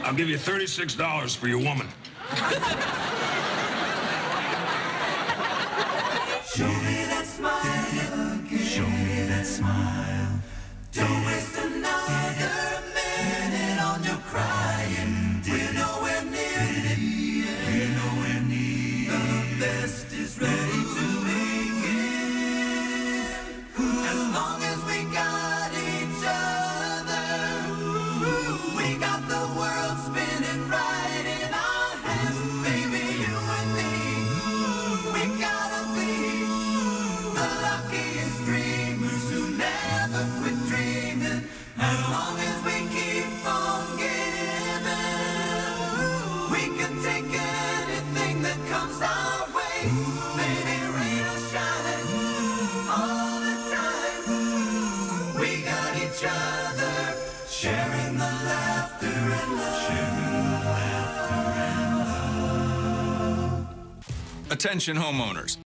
I'll give you $36 for your woman. Show me that smile again. Show me that smile. Don't waste another minute on your crying. We're nowhere near the end. We're nowhere near. The best is ready to begin. As long as we got each other, we got the world spinning right in our hands. Baby, you and me, we gotta be the luckiest dreamers who never quit dreaming. As long as we keep on giving, we can take anything that comes our way. Baby, rain or shine, all the time. We got each other, sharing the laughter and love. Sharing the laughter and love. Attention homeowners.